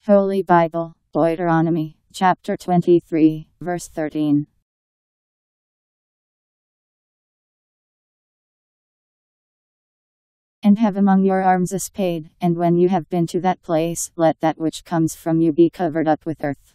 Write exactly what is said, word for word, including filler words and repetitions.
Holy Bible Deuteronomy Chapter twenty-three, verse thirteen. And have among your arms a spade, and when you have been to that place, let that which comes from you be covered up with earth.